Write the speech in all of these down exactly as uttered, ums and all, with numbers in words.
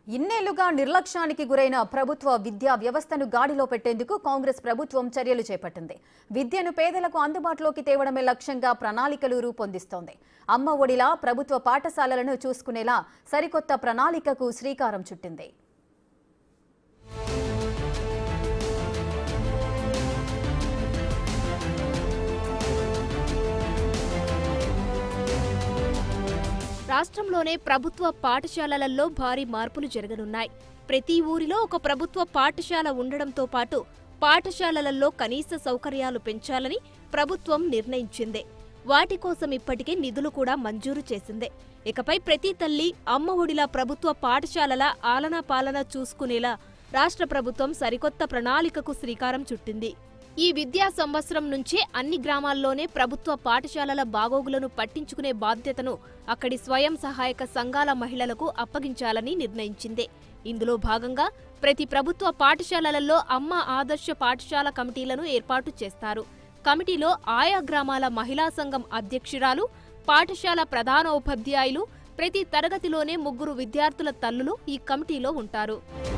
ఇన్నేళ్లుగా నిర్లక్ష్యానికి గురైన ప్రభుత్వ విద్యా వ్యవస్థను గాడిలో పెట్టేందుకు కాంగ్రెస్ ప్రభుత్వం చర్యలు చేపట్టింది. విద్యను పేదలకు అందుబాటులోకి తేవడమే లక్ష్యంగా ప్రణాళికలు రూపొందిస్తోంది. అమ్మ ఒడిలా ప్రభుత్వ పాఠశాలలను చూసుకునేలా సరికొత్త ప్రణాళికకు శ్రీకారం చుట్టింది. రాష్ట్రంలోనే ప్రభుత్వ పాఠశాలలలో భారీ మార్పులు జరగనున్నాయి. ప్రతి ఊరిలో ఒక ప్రభుత్వ పాఠశాల ఉండడంతో పాటు పాఠశాలలలో కనీస సౌకర్యాలు పెంచాలని ప్రభుత్వం నిర్ణయించింది. వాటి కోసం ఇప్పటికే నిధులు కూడా మంజూరు చేసింది. ఇకపై ప్రతి తల్లి అమ్మ ఒడిలా ప్రభుత్వ పాఠశాలల ఆలనా పాలన చూసుకునేలా రాష్ట్ర ప్రభుత్వం సరికొత్త ప్రణాళికకు శ్రీకారం చుట్టింది. ఈ విద్యా సంవత్సరం నుంచే అన్ని గ్రామాల్లోనే ప్రభుత్వ పాఠశాలల బాగోగులను పట్టించుకునే బాధ్యతను అక్కడి స్వయం సహాయక సంఘాల మహిళలకు అప్పగించాలని నిర్ణయించింది. ఇందులో భాగంగా ప్రతి ప్రభుత్వ పాఠశాలలలో అమ్మ ఆదర్శ పాఠశాల కమిటీలను ఏర్పాటు చేస్తారు. కమిటీలో ఆయా గ్రామాల మహిళా సంఘం అధ్యక్షురాలు, పాఠశాల ప్రధానోపాధ్యాయులు, ప్రతి తరగతిలోనే ముగ్గురు విద్యార్థుల తల్లులు ఈ కమిటీలో ఉంటారు.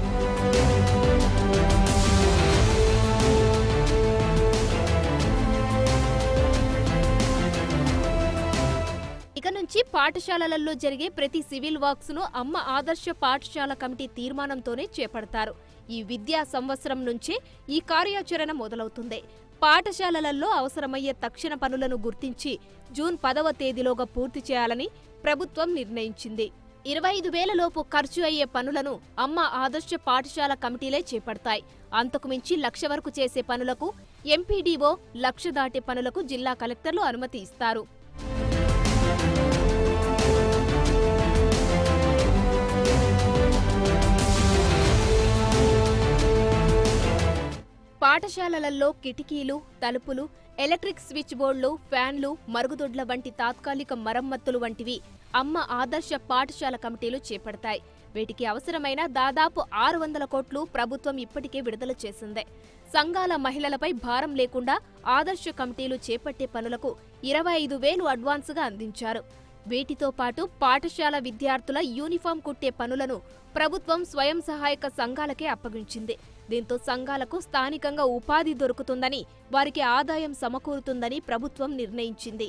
ఇక నుంచి పాఠశాలలలో జరిగే ప్రతి సివిల్ వర్క్స్ ను అమ్మ ఆదర్శ పాఠశాల కమిటీ తీర్మానంతోనే చేపడతారు. ఈ విద్యా సంవత్సరం నుంచే ఈ కార్యాచరణ మొదలవుతుంది. పాఠశాలలలో అవసరమయ్యే తక్షణ పనులను గుర్తించి జూన్ పదవ తేదీలోగా పూర్తి చేయాలని ప్రభుత్వం నిర్ణయించింది. ఇరవై ఐదు వేల లోపు ఖర్చు అయ్యే పనులను అమ్మ ఆదర్శ పాఠశాల కమిటీలే చేపడతాయి. అంతకు మించి లక్ష వరకు చేసే పనులకు ఎంపీడీఓ, లక్ష దాటే పనులకు జిల్లా కలెక్టర్లు అనుమతి ఇస్తారు. పాఠశాలలలో కిటికీలు, తలుపులు, ఎలక్ట్రిక్ స్విచ్ బోర్డులు, ఫ్యాన్లు, మరుగుదొడ్ల వంటి తాత్కాలిక మరమ్మతులు వంటివి అమ్మ ఆదర్శ పాఠశాల కమిటీలు చేపడతాయి. వీటికి అవసరమైన దాదాపు ఆరు వందల కోట్లు ప్రభుత్వం ఇప్పటికే విడుదల చేసింది. సంఘాల మహిళలపై భారం లేకుండా ఆదర్శ కమిటీలు చేపట్టే పనులకు ఇరవై ఐదు వేలు అడ్వాన్సుగా అందించారు. వీటితో పాటు పాఠశాల విద్యార్థుల యూనిఫామ్ కుట్టే పనులను ప్రభుత్వం స్వయం సహాయక సంఘాలకే అప్పగించింది. దీంతో సంఘాలకు స్థానికంగా ఉపాధి దొరుకుతుందని, వారికి ఆదాయం సమకూరుతుందని ప్రభుత్వం నిర్ణయించింది.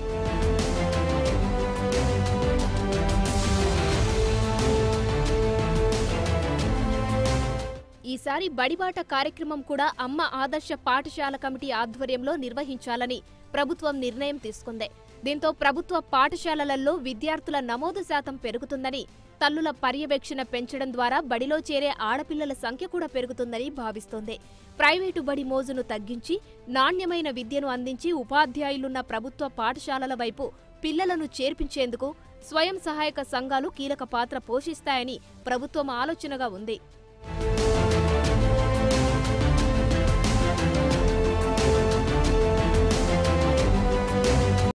ఈసారి బడిబాట కార్యక్రమం కూడా అమ్మ ఆదర్శ పాఠశాల కమిటీ ఆధ్వర్యంలో నిర్వహించాలని ప్రభుత్వం నిర్ణయం తీసుకుంది. దీంతో ప్రభుత్వ పాఠశాలలలో విద్యార్థుల నమోదు శాతం పెరుగుతుందని, తల్లుల పర్యవేక్షణ పెంచడం ద్వారా బడిలో చేరే ఆడపిల్లల సంఖ్య కూడా పెరుగుతుందని భావిస్తోంది. ప్రైవేటు బడి మోజును తగ్గించి నాణ్యమైన విద్యను అందించి ఉపాధ్యాయులున్న ప్రభుత్వ పాఠశాలల వైపు పిల్లలను చేర్పించేందుకు స్వయం సహాయక సంఘాలు కీలక పాత్ర పోషిస్తాయని ప్రభుత్వం ఆలోచనగా ఉంది.